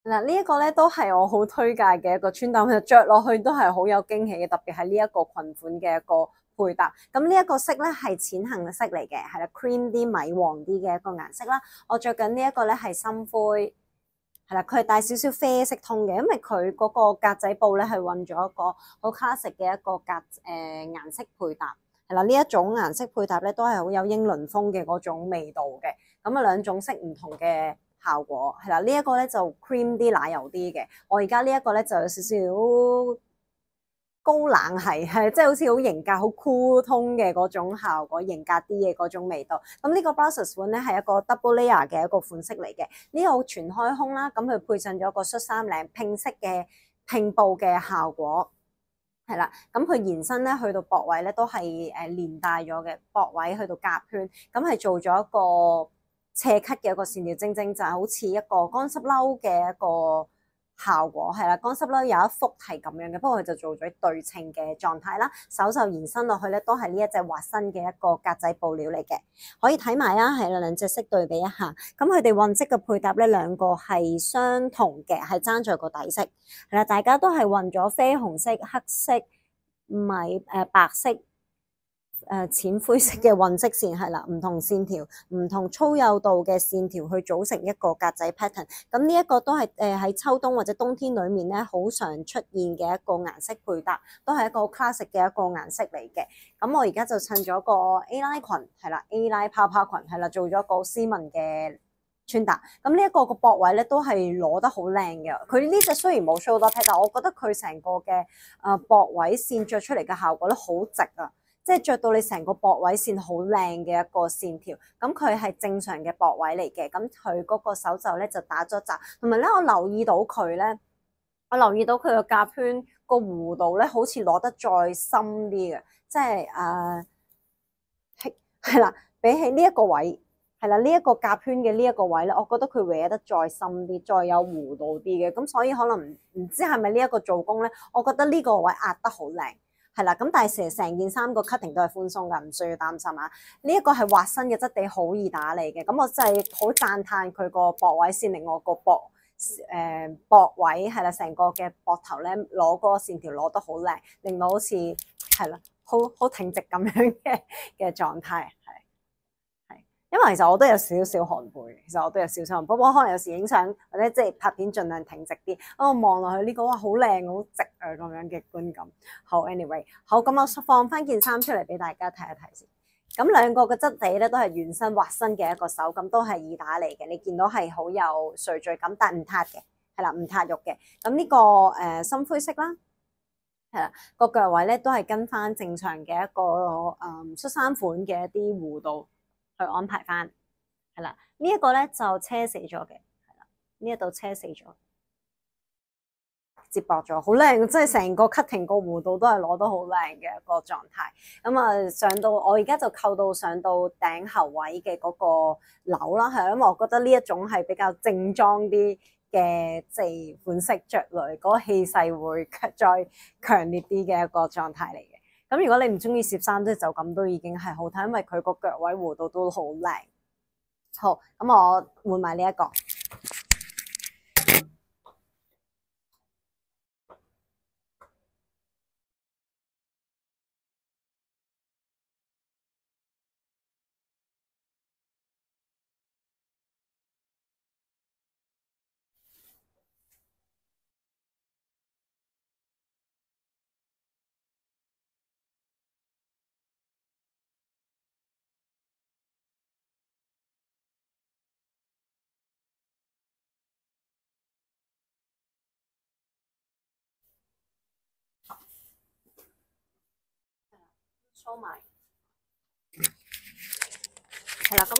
嗱，呢一個咧都係我好推介嘅一個穿搭，其實着落去都係好有驚喜嘅，特別係呢一個裙款嘅一個配搭。咁呢一個色咧係淺杏色嚟嘅，係啦，cream 啲米黃啲嘅一個顏色啦。我着緊呢一個咧係深灰，係啦，佢係帶少少啡色通嘅，因為佢嗰個格仔布咧係混咗一個好 classic 嘅一個顏色配搭。係啦，呢一種顏色配搭咧都係好有英倫風嘅嗰種味道嘅。咁啊兩種色唔同嘅效果係啦，呢一個咧就 cream 啲奶油啲嘅，我而家呢一個咧就有少少高冷係即係好似好型格好 cool 通嘅嗰種效果，型格啲嘅嗰種味道。咁呢個 blouses 款咧係一個 double layer 嘅一個款式嚟嘅，呢個全開胸啦，咁佢配襯咗個恤衫領拼色嘅拼布嘅效果。係啦，咁佢延伸咧去到膊位咧都係連帶咗嘅，膊位去到甲圈，咁係做咗一個斜 cut 嘅一個線條，正正就係好似一個乾濕褸嘅一個效果，係啦，乾濕褸有一幅係咁樣嘅，不過佢就做咗對稱嘅狀態啦，手袖延伸落去咧都係呢一隻滑身嘅一個格仔布料嚟嘅，可以睇埋啊，係啦，兩隻色對比一下，咁佢哋混織嘅配搭咧兩個係相同嘅，係爭在個底色，係啦，大家都係混咗啡紅色、黑色、白色。淺灰色嘅混色線係啦，唔同線條、唔同粗幼度嘅線條去組成一個格仔 pattern。咁呢一個都係喺秋冬或者冬天裡面咧，好常出現嘅一個顏色配搭，都係一個 classic 嘅一個顏色嚟嘅。咁我而家就襯咗個 A 拉裙係啦 ，A 拉泡泡裙係啦，做咗個斯文嘅穿搭。咁呢一個個膊位咧都係攞得好靚嘅。佢呢隻雖然冇 shoulder pad，但我覺得佢成個嘅膊位線着出嚟嘅效果咧好直啊！即係着到你成個膊位線好靚嘅一個線條，咁佢係正常嘅膊位嚟嘅，咁佢嗰個手袖咧就打咗褶，同埋咧我留意到佢咧，我留意到佢個甲圈個弧度咧好似攞得再深啲嘅，即係係啦，比起呢一個位係啦，呢一個甲圈嘅呢一個位咧，我覺得佢搲得再深啲，再有弧度啲嘅，咁所以可能唔知係咪呢一個做工咧，我覺得呢個位壓得好靚。係啦，咁但係成件衫個 cutting 都係寬鬆㗎，唔需要擔心啊。呢一個係滑身嘅質地，好易打理嘅。咁我真係好讚歎佢個膊位線，令我個膊位係啦，成個嘅膊頭咧攞嗰個線條攞得好靚，令到好似係啦，好挺直咁樣嘅狀態。因為其實我都有少少寒背，其實我都有少少寒背，不過可能有時影相或者即係拍片，盡量挺直啲。我望落去呢個哇，好靚，好直啊咁樣嘅觀感。好 ，anyway，好咁我放翻件衫出嚟俾大家睇一睇先。咁兩個嘅質地咧都係原身滑身嘅一個手感，都係易打理嘅。你見到係好有垂墜感，但唔塌嘅，係啦，唔塌肉嘅。咁呢個深灰色啦。係啦，個腳位咧都係跟翻正常嘅一個恤衫款嘅一啲弧度去安排翻，係啦，呢一個咧就車死咗嘅，係啦，呢一度車死咗，接駁咗，好靚，即係成個 cutting 個弧度都係攞得好靚嘅一個狀態。咁啊，上到我而家就扣到上到頂後位嘅嗰個紐啦，係因為我覺得呢一種係比較正裝啲嘅即係款式着嚟，嗰個氣勢會再強烈啲嘅一個狀態嚟嘅。咁如果你唔中意攝衫，即係就咁都已經係好睇，因為佢個腳位弧度都好靚。好，咁我換埋呢一個。收埋，係啦，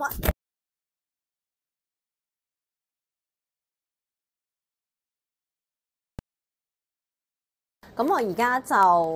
咁我而家就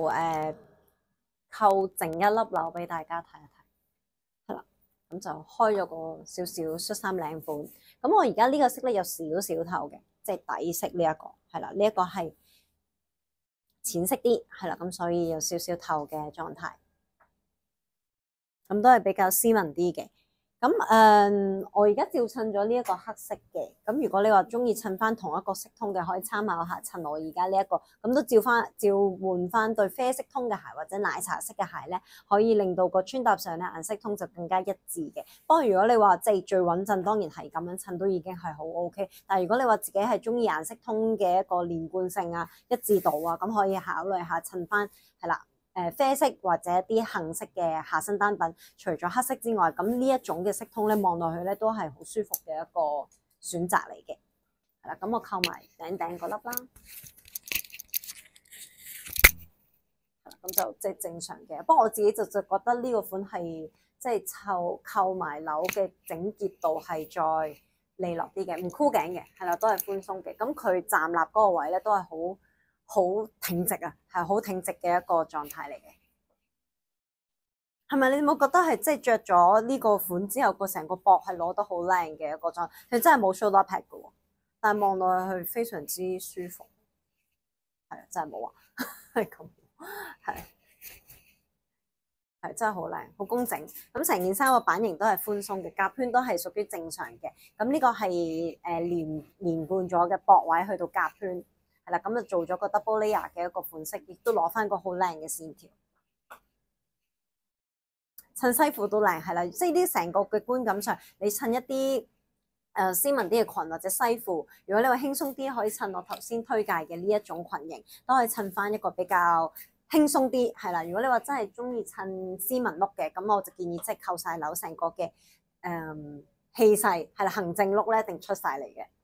扣剩一粒紐俾大家睇一睇，係啦，咁就開咗個少少恤衫領款。咁我而家呢個色咧有少少透嘅，即係底色呢一個，係啦，呢一個係淺色啲，係啦，咁所以有少少透嘅狀態。咁都係比較斯文啲嘅。 咁我而家照襯咗呢一個黑色嘅，咁如果你話中意襯翻同一個色通嘅，可以參考下襯我而家呢一個，咁都照換翻對啡色通嘅鞋或者奶茶色嘅鞋咧，可以令到個穿搭上咧顏色通就更加一致嘅。不過如果你話即係最穩陣，當然係咁樣襯都已經係好 OK。但係如果你話自己係中意顏色通嘅一個連貫性啊、一致度啊，咁可以考慮下襯翻係啦。啡色或者啲杏色嘅下身單品，除咗黑色之外，咁呢一種嘅色通咧，望落去咧都係好舒服嘅一個選擇嚟嘅。係啦，咁我扣埋頂嗰粒啦。咁就即係正常嘅。不過我自己就覺得呢個款係即係扣埋紐嘅整潔度係再利落啲嘅，唔箍頸嘅，係啦，都係寬鬆嘅。咁佢站立嗰個位咧都係好挺直啊，係好挺直嘅一個狀態嚟嘅。係咪你冇覺得係即係着咗呢個款之後，個成個膊係攞得好靚嘅一個狀態？佢真係冇 shoulder pad 嘅喎，但係望落去非常之舒服。係啊，真係冇啊，係咁，係真係好靚，好工整。咁成件衫個版型都係寬鬆嘅，夾圈都係屬於正常嘅。咁呢個係連貫咗嘅膊位去到夾圈。係啦，咁就做咗個 double layer 嘅一個款式，亦都攞翻個好靚嘅線條。襯西褲都靚，係啦，即係啲成個嘅觀感上，你襯一啲斯文啲嘅裙或者西褲，如果你話輕鬆啲，可以襯我頭先推介嘅呢一種裙型，都可以襯翻一個比較輕鬆啲，係啦。如果你話真係中意襯斯文 look 嘅，咁我就建議即係扣晒紐，成個嘅氣勢係啦，行政 look咧一定出晒嚟嘅。